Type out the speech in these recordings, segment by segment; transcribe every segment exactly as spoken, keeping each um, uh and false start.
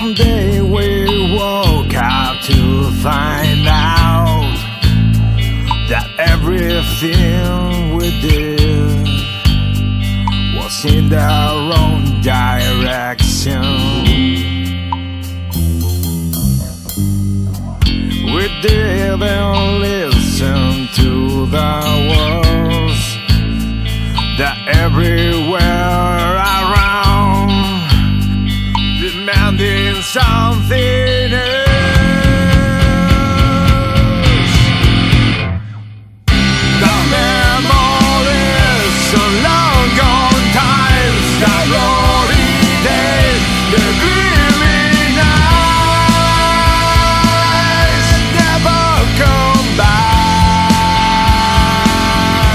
someday we woke up to find out that everything we did was in the wrong direction. We didn't listen to the words that everywhere around demanding something else. The memories of long gone times, the glory days, the dreamy nights never come back.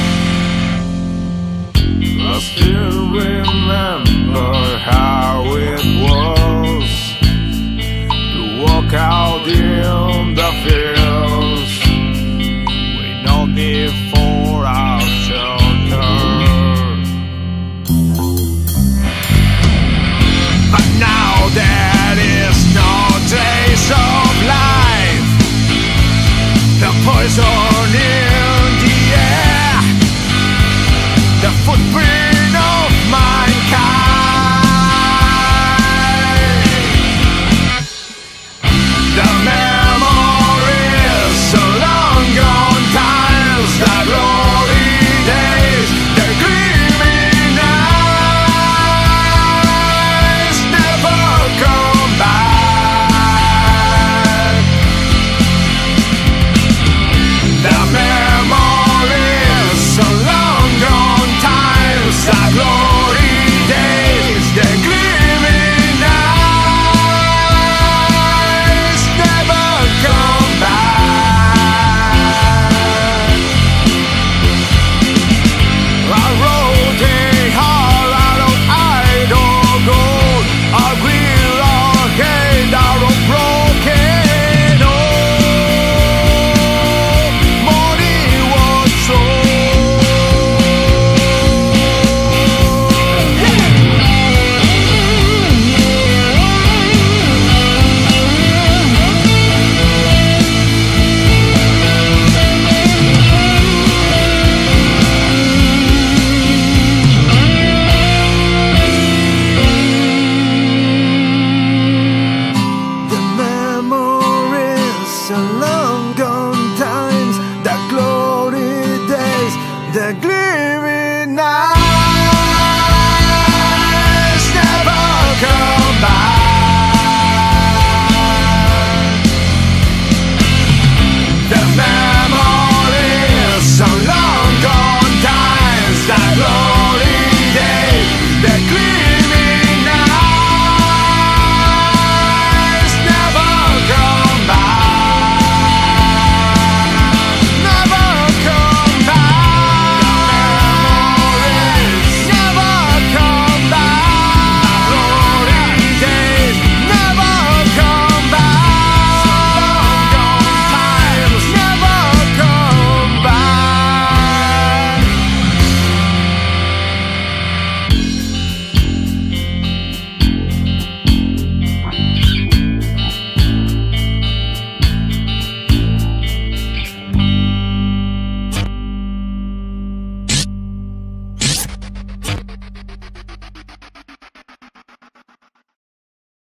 I still remember how it was to walk out in the fields with no need for our shelter. But now there is no trace of life. The poison